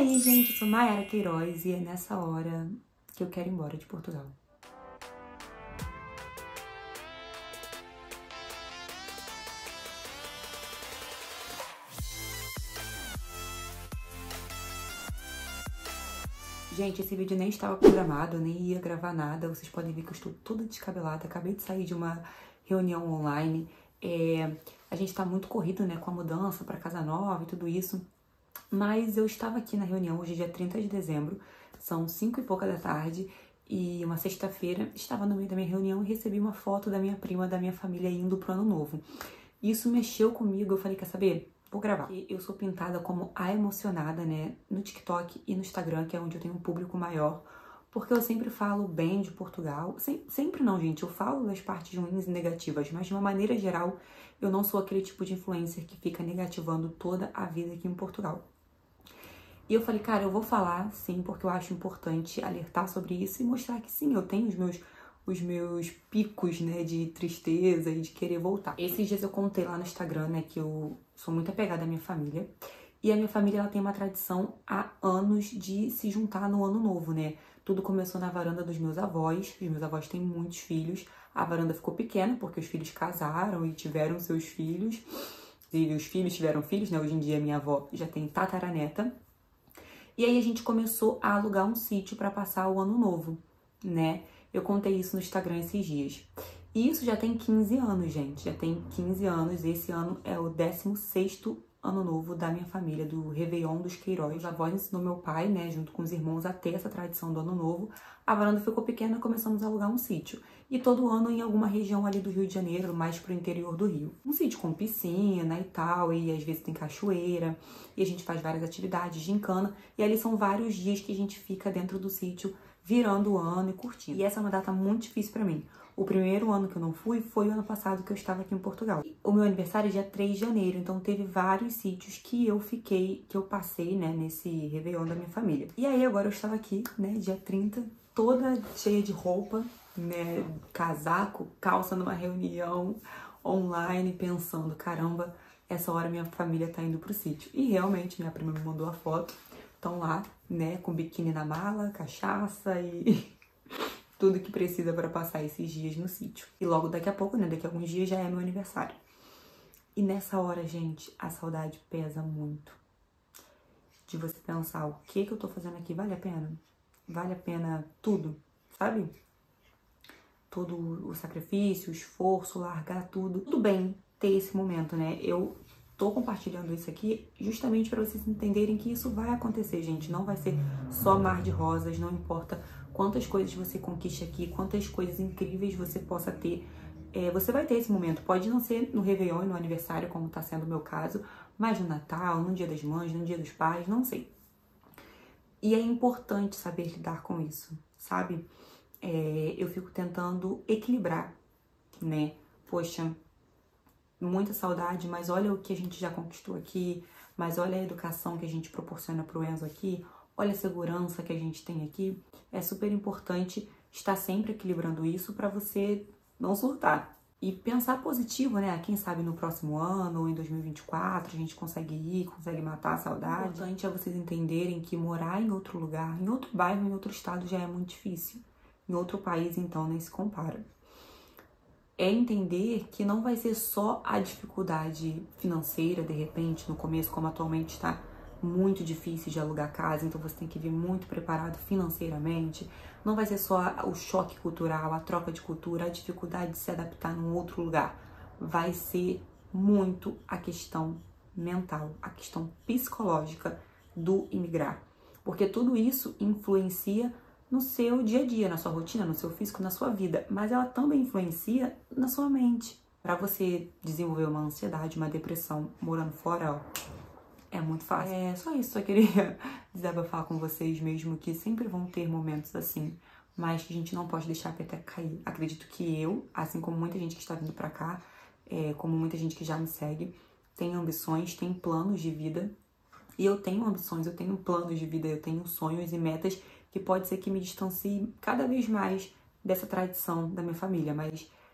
aí, gente, eu sou Mayara Queiroz e é nessa hora que eu quero ir embora de Portugal. Gente, esse vídeo nem estava programado, eu nem ia gravar nada. Vocês podem ver que eu estou toda descabelada. Acabei de sair de uma reunião online. A gente tá muito corrido, né, com a mudança para casa nova e tudo isso. Mas eu estava aqui na reunião, hoje é dia 30 de dezembro, são 5 e pouca da tarde, e uma sexta-feira, estava no meio da minha reunião e recebi uma foto da minha prima, da minha família indo pro ano novo. Isso mexeu comigo, eu falei, quer saber? Vou gravar. Eu sou pintada como a emocionada, né, no TikTok e no Instagram, que é onde eu tenho um público maior, porque eu sempre falo bem de Portugal. Sempre não, gente, eu falo das partes ruins e negativas, mas de uma maneira geral, eu não sou aquele tipo de influencer que fica negativando toda a vida aqui em Portugal. E eu falei, cara, eu vou falar, sim, porque eu acho importante alertar sobre isso e mostrar que sim, eu tenho os meus picos, né, de tristeza e de querer voltar. Esses dias eu contei lá no Instagram, né, que eu sou muito apegada à minha família. E a minha família, ela tem uma tradição há anos de se juntar no ano novo, né? Tudo começou na varanda dos meus avós. Os meus avós têm muitos filhos. A varanda ficou pequena porque os filhos casaram e tiveram seus filhos. E os filhos tiveram filhos, né? Hoje em dia minha avó já tem tataraneta. E aí a gente começou a alugar um sítio para passar o ano novo, né? Eu contei isso no Instagram esses dias. E isso já tem 15 anos, gente. Já tem 15 anos. Esse ano é o 16º ano novo da minha família, do Réveillon dos Queiroz. Os avós ensinou meu pai, né, junto com os irmãos, a ter essa tradição do ano novo. A varanda ficou pequena, começamos a alugar um sítio. E todo ano em alguma região ali do Rio de Janeiro, mais pro interior do Rio. Um sítio com piscina e tal, e às vezes tem cachoeira, e a gente faz várias atividades, gincana, e ali são vários dias que a gente fica dentro do sítio, virando o ano e curtindo. E essa é uma data muito difícil pra mim. O primeiro ano que eu não fui foi o ano passado que eu estava aqui em Portugal. O meu aniversário é dia 3 de janeiro, então teve vários sítios que eu passei, né, nesse Réveillon da minha família. E aí agora eu estava aqui, né, dia 30, toda cheia de roupa, né, casaco, calça numa reunião online, pensando, caramba, essa hora minha família tá indo pro sítio. E realmente minha prima me mandou a foto, estão lá, né, com biquíni na mala, cachaça e tudo que precisa para passar esses dias no sítio. E logo daqui a pouco, né, daqui a alguns dias já é meu aniversário. E nessa hora, gente, a saudade pesa muito. De você pensar, o que eu tô fazendo aqui vale a pena? Vale a pena tudo, sabe? Todo o sacrifício, o esforço, largar tudo. Tudo bem ter esse momento, né? Eu tô compartilhando isso aqui justamente para vocês entenderem que isso vai acontecer, gente. Não vai ser só mar de rosas, não importa quantas coisas você conquiste aqui, quantas coisas incríveis você possa ter. Você vai ter esse momento. Pode não ser no Réveillon e no aniversário, como tá sendo o meu caso, mas no Natal, no Dia das Mães, no Dia dos Pais, não sei. E é importante saber lidar com isso, sabe? Eu fico tentando equilibrar, né? Poxa, muita saudade, mas olha o que a gente já conquistou aqui, mas olha a educação que a gente proporciona pro Enzo aqui, olha a segurança que a gente tem aqui. É super importante estar sempre equilibrando isso para você não surtar. E pensar positivo, né? Quem sabe no próximo ano ou em 2024 a gente consegue ir, consegue matar a saudade. O importante é vocês entenderem que morar em outro lugar, em outro bairro, em outro estado já é muito difícil. Em outro país, então, nem se compara. É entender que não vai ser só a dificuldade financeira, de repente, no começo, como atualmente está muito difícil de alugar casa, então você tem que vir muito preparado financeiramente. Não vai ser só o choque cultural, a troca de cultura, a dificuldade de se adaptar num outro lugar. Vai ser muito a questão mental, a questão psicológica do imigrar. Porque tudo isso influencia no seu dia a dia, na sua rotina, no seu físico, na sua vida, mas ela também influencia na sua mente. Para você desenvolver uma ansiedade, uma depressão morando fora, ó, é muito fácil. É só isso, só queria desabafar com vocês mesmo, que sempre vão ter momentos assim, mas que a gente não pode deixar a peteca cair. Acredito que eu, assim como muita gente que está vindo pra cá, como muita gente que já me segue, tem ambições, tem planos de vida, e eu tenho ambições, eu tenho planos de vida, eu tenho sonhos e metas que pode ser que me distancie cada vez mais dessa tradição da minha família, mas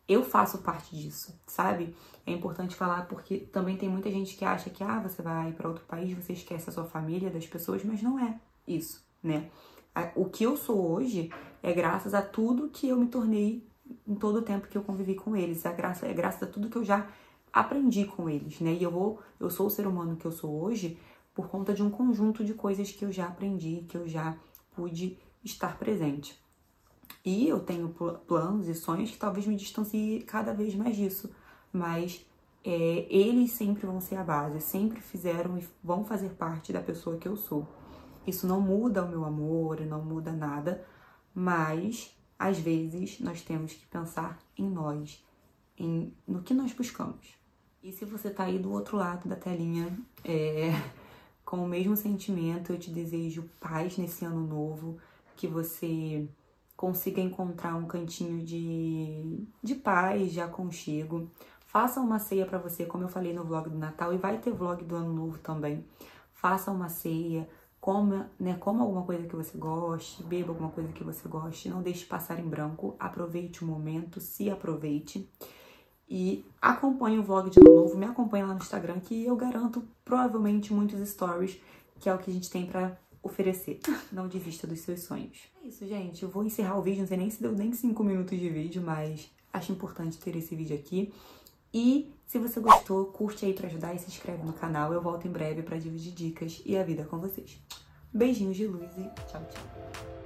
eu faço parte disso, sabe? É importante falar porque também tem muita gente que acha que você vai para outro país, você esquece a sua família, das pessoas, mas não é isso, né? O que eu sou hoje é graças a tudo que eu me tornei em todo o tempo que eu convivi com eles. É graças a tudo que eu já aprendi com eles, né? E eu sou o ser humano que eu sou hoje por conta de um conjunto de coisas que eu já aprendi, que eu já pude estar presente. E eu tenho planos e sonhos que talvez me distanciem cada vez mais disso, mas eles sempre vão ser a base, sempre fizeram e vão fazer parte da pessoa que eu sou. Isso não muda o meu amor, não muda nada, mas às vezes nós temos que pensar em nós, no que nós buscamos. E se você tá aí do outro lado da telinha, com o mesmo sentimento, eu te desejo paz nesse ano novo, que você consiga encontrar um cantinho de paz, de aconchego. Faça uma ceia para você, como eu falei no vlog do Natal, e vai ter vlog do Ano Novo também. Faça uma ceia, coma alguma coisa que você goste, beba alguma coisa que você goste, não deixe passar em branco, aproveite o momento, se aproveite. E acompanhe o vlog de Ano Novo, me acompanhe lá no Instagram, que eu garanto provavelmente muitos stories, que é o que a gente tem pra oferecer. Não desista dos seus sonhos. É isso, gente. Eu vou encerrar o vídeo, não sei nem se deu nem 5 minutos de vídeo, mas acho importante ter esse vídeo aqui. E se você gostou, curte aí pra ajudar e se inscreve no canal. Eu volto em breve pra dividir dicas e a vida com vocês. Beijinhos de luz e tchau, tchau.